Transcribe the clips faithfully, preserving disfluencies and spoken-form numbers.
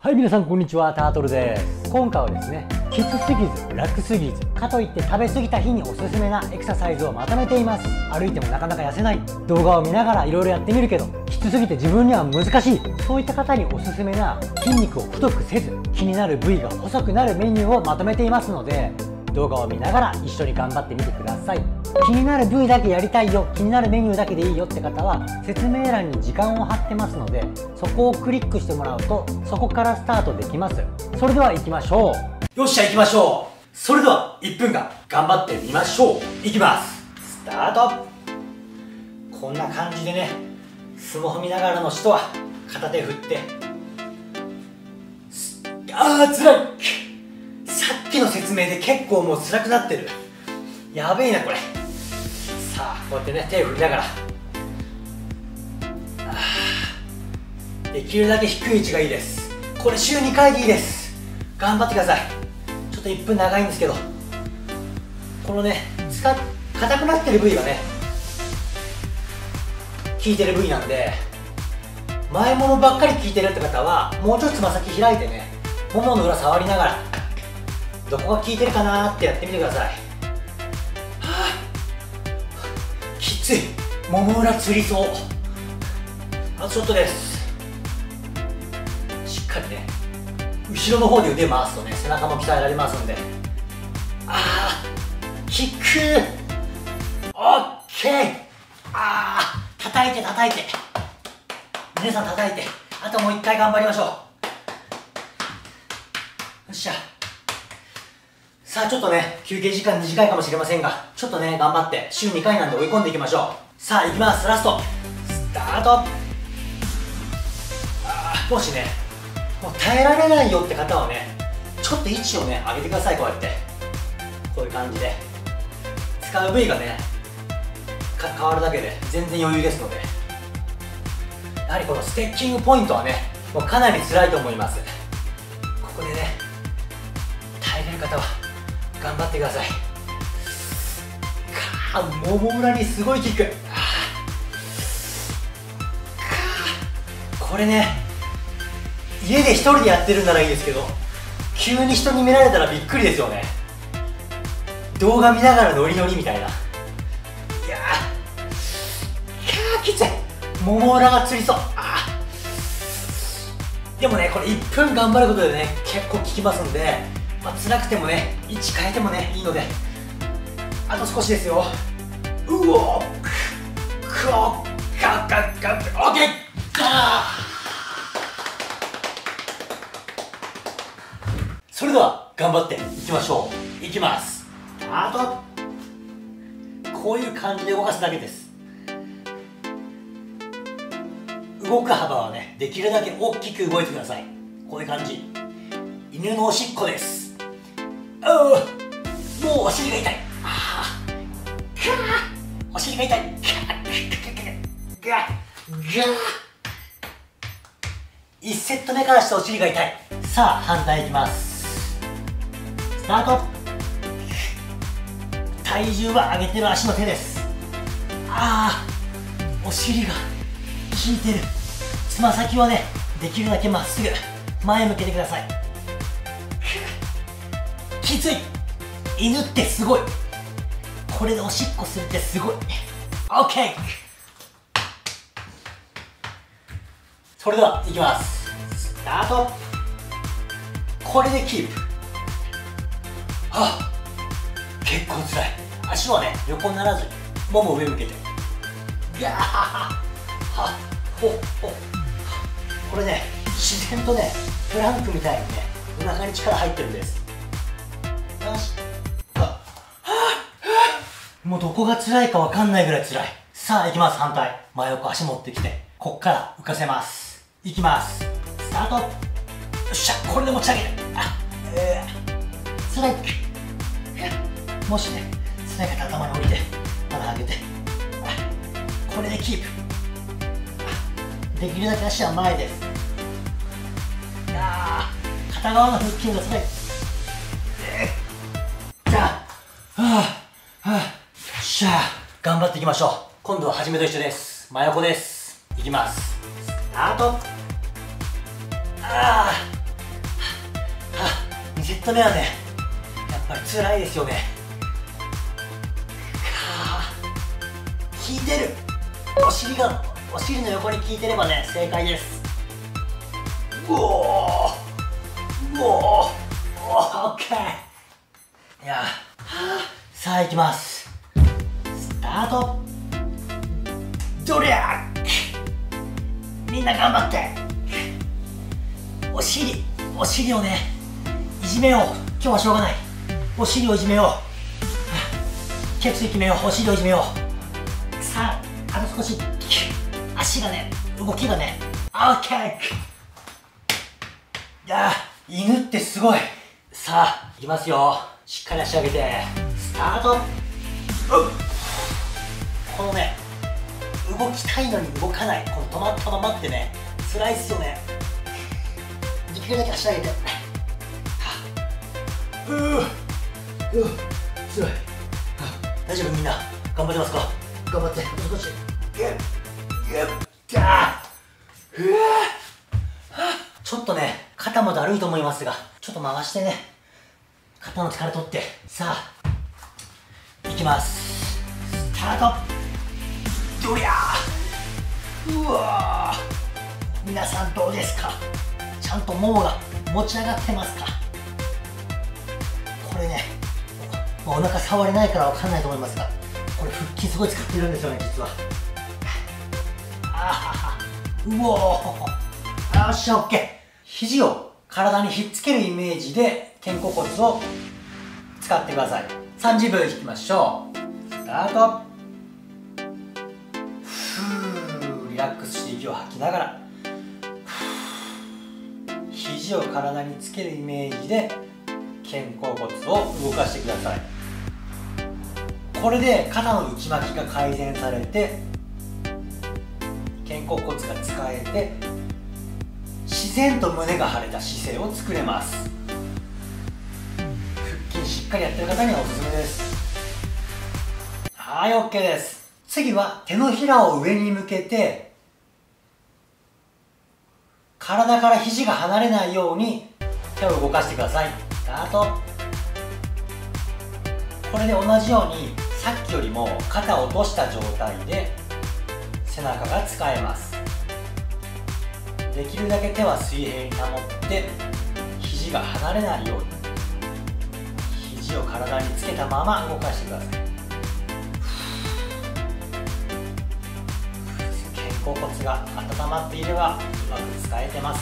はい、皆さんこんにちは、タートルです。今回はですね、きつすぎず楽すぎずかといって食べ過ぎた日におすすめなエクササイズをまとめています。歩いてもなかなか痩せない、動画を見ながらいろいろやってみるけどきつすぎて自分には難しい、そういった方におすすめな筋肉を太くせず気になる部位が細くなるメニューをまとめていますので、動画を見ながら一緒に頑張ってみてください。気になる部位だけやりたいよ、気になるメニューだけでいいよって方は説明欄に時間を貼ってますので、そこをクリックしてもらうとそこからスタートできます。それでは行きましょう。よっしゃ行きましょう。それではいっぷんかん頑張ってみましょう。行きます。スタート。こんな感じでね、相撲見ながらの人は片手振って、あーつらい。さっきの説明で結構もう辛くなってる。やべえなこれ。さあこうやってね手を振りながら、できるだけ低い位置がいいです。これ週にかいでいいです。頑張ってください。ちょっといっぷん長いんですけど、このね使っ硬くなってる部位がね効いてる部位なんで、前ももばっかり効いてるって方はもうちょっとつま先開いてね、ももの裏触りながらどこが効いてるかなーってやってみてください。はあ、きつい。もも裏つりそう。あとちょっとです。しっかりね後ろの方で腕回すとね背中も鍛えられますんで。あーキックオッケー。あー叩いて叩いて、皆さん叩いて、あともう一回頑張りましょう。よっしゃ。さあちょっとね休憩時間短いかもしれませんが、ちょっとね頑張って週にかいなんで追い込んでいきましょう。さあいきます。ラストスタート。あもしねもう耐えられないよって方はね、ちょっと位置をね上げてください。こうやってこういう感じで使う部位がねか変わるだけで全然余裕ですので、やはりこのステッキングポイントはねもうかなり辛いと思います。ここでね耐えれる方は頑張ってください。かーもも裏にすごいキック。これね家で一人でやってるんならいいですけど、急に人に見られたらびっくりですよね。動画見ながらノリノリみたいな。いやーきつい。もも裏がつりそう。あでもねこれいっぷん頑張ることでね結構効きますんで、まあ、辛くてもね位置変えてもねいいので、あと少しですよ。うおくおガッガッガッオッケー。それでは頑張っていきましょう。いきます。あとこういう感じで動かすだけです。動く幅はねできるだけ大きく動いてください。こういう感じ。犬のおしっこです。ああもうお尻が痛い。あお尻が痛い。ガッガッいちセット目からしてお尻が痛い。さあ反対いきます。スタート。体重は上げてる足の手です。ああお尻が効いてる。つま先はねできるだけまっすぐ前向けてください。きつい。犬ってすごい。これでおしっこするってすごい。 OK。 それではいきます。スタート。これでキープ。あ結構つらい。足はね横にならずにもも上向けてガーはほほ。これね自然とねプランクみたいにねお腹に力入ってるんです。よし。もうどこが辛いかわかんないぐらい辛い。さあ行きます。反対。真横足持ってきてこっから浮かせます。いきます。スタート。よっしゃこれで持ち上げる。あえー、辛い。もしね辛い方頭に降りてまだ上げて、これでキープ。できるだけ足は前です。いやー片側の腹筋が辛い。じゃあはあはあしゃあ頑張っていきましょう。今度は初めと一緒です。真横です。いきます。スタート。ああにセット目はねやっぱり辛いですよね。はあ、効いてる。お尻がお尻の横に効いてればね正解です。うおーうおーオッケー。いや、はあ、さあいきます。スタート。どりゃみんな頑張って。お尻お尻をねいじめよう。今日はしょうがない。お尻をいじめよう。ケツいきめよう。お尻をいじめよう。さああと少し。足がね動きがねオッケー。いやー犬ってすごい。さあいきますよ。しっかり足上げてスタート。このね動きたいのに動かないこの止まったままってね辛いっすよね。できるだけ足上げて。ううう辛い。大丈夫みんな頑張ってますか。頑張ってもう少し。ギュッギュッギャー。うわちょっとね肩もだるいと思いますがちょっと回してね肩の力取って。さあいきます。スタート。どりゃーうわー皆さんどうですか。ちゃんとももが持ち上がってますか。これねお腹触れないから分かんないと思いますがこれ腹筋すごい使ってるんですよね実は。あーうおーよっしゃ OK。 肘を体にひっつけるイメージで肩甲骨を使ってください。さんじゅっぷんいきましょう。スタート。ふーリラックスして息を吐きながら肘を体につけるイメージで肩甲骨を動かしてください。これで肩の内巻きが改善されて肩甲骨が使えて自然と胸が張れた姿勢を作れます。腹筋しっかりやってる方にはおすすめです。はい OK です。次は手のひらを上に向けて体から肘が離れないように手を動かしてください。スタート。これで同じようにさっきよりも肩を落とした状態で背中が使えます。できるだけ手は水平に保って肘が離れないように肘を体につけたまま動かしてください。肩甲骨が温まっていればうまく使えてます。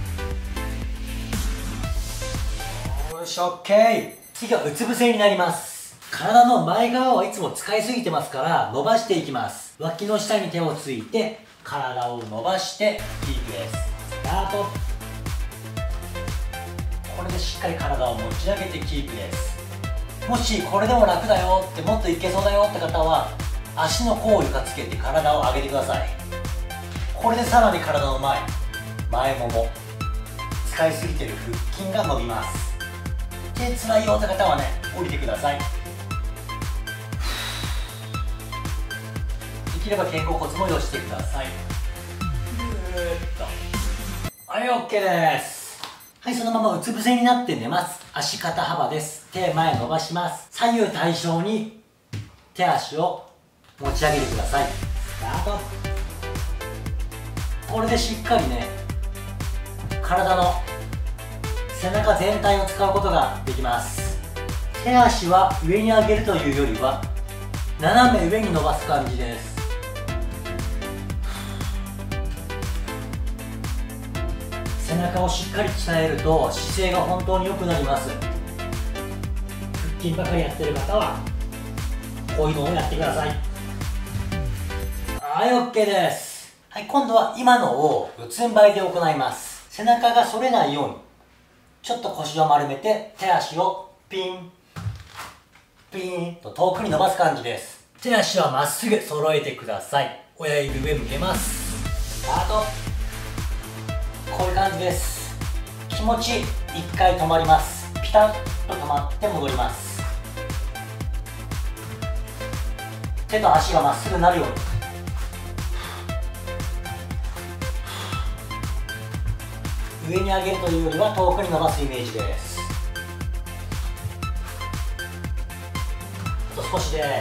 よし OK。 次はうつ伏せになります。体の前側はいつも使いすぎてますから伸ばしていきます。脇の下に手をついて体を伸ばしてキープです。スタート。これでしっかり体を持ち上げてキープです。もしこれでも楽だよってもっといけそうだよって方は足の甲を床つけて体を上げてください。これでさらに体の前前もも使いすぎてる腹筋が伸びます。で辛いよって方はね降りてください。できれば肩甲骨も寄せてください。ぐーっとはい OK です。はいそのままうつ伏せになって寝ます。足肩幅です。手前伸ばします。左右対称に手足を持ち上げてください。スタート。これでしっかりね体の背中全体を使うことができます。手足は上に上げるというよりは斜め上に伸ばす感じです。背中をしっかり鍛えると姿勢が本当に良くなります。腹筋ばかりやってる方はこういうのをやってください。はい OK です。はい今度は今のを四つん這いで行います。背中が反れないようにちょっと腰を丸めて手足をピンピーンと遠くに伸ばす感じです。手足はまっすぐ揃えてください。親指上向けます。スタート。こういう感じです。気持ちいっかい止まります。ピタッと止まって戻ります。手と足がまっすぐなるように上に上げるというよりは遠くに伸ばすイメージです。 と少しです。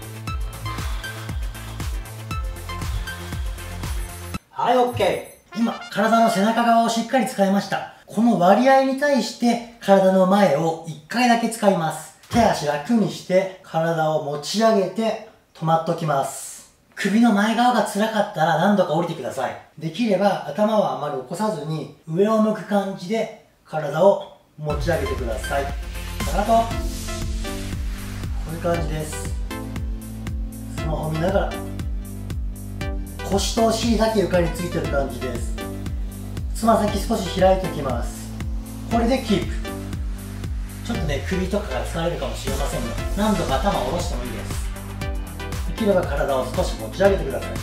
はい、 OK。 今体の背中側をしっかり使いました。この割合に対して体の前をいっかいだけ使います。手足楽にして体を持ち上げて止まっときます。首の前側が辛かったら何度か降りてください。できれば頭はあまり起こさずに上を向く感じで体を持ち上げてください。スタート。こういう感じです。スマホ見ながら腰とお尻だけ床についてる感じです。つま先少し開いておきます。これでキープ。ちょっとね、首とかが疲れるかもしれませんが、何度か頭を下ろしてもいいです。できれば体を少し持ち上げてください。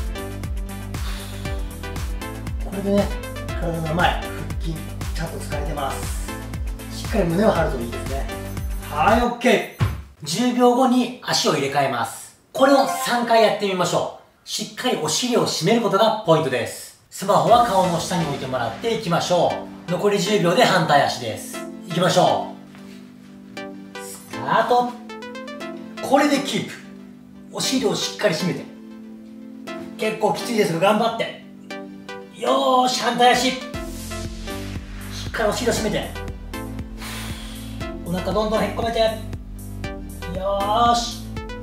これでね、体の前、腹筋ちゃんと使えてます。しっかり胸を張るといいですね。はい、 OK。 じゅうびょうごに足を入れ替えます。これをさんかいやってみましょう。しっかりお尻を締めることがポイントです。スマホは顔の下に置いてもらっていきましょう。残りじゅうびょうで反対足です。いきましょう。スタート。これでキープ。お尻をしっかり締めて。結構きついですが頑張って。よーし、反対足。しっかりお尻を締めて。お腹どんどんへっこめて。よーし。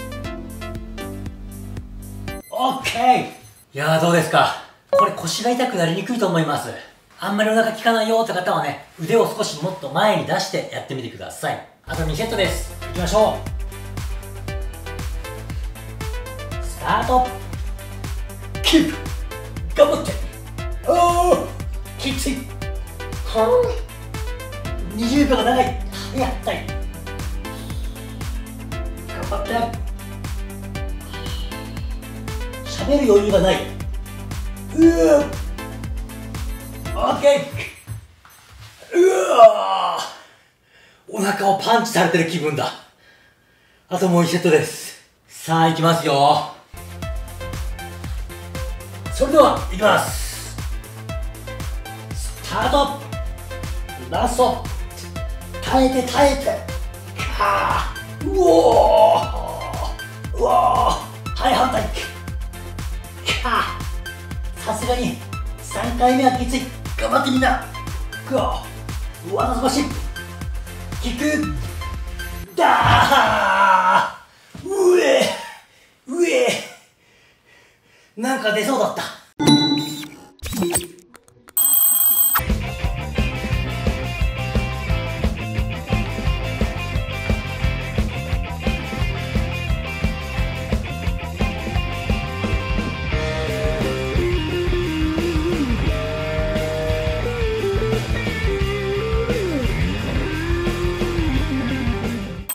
オッケー。いやーどうですか。これ腰が痛くなりにくいと思います。あんまりお腹効かないよって方はね、腕を少しもっと前に出してやってみてください。あとにセットです。いきましょう。スタート。キープ。頑張って。おーきつい。はぁにじゅうびょうが長い。やったい。頑張って。喋る余裕がない。うーオッケー。うわー、お腹をパンチされてる気分だ。あともういちセットです。さあいきますよ。それではいきます。スタート。ラスト。耐えて耐えて。かーうおーうおーはい、反対。かーさすがにさんかいめはきつい。頑張ってみんな。くわうわの少しキックだーうえうえなんか出そうだった。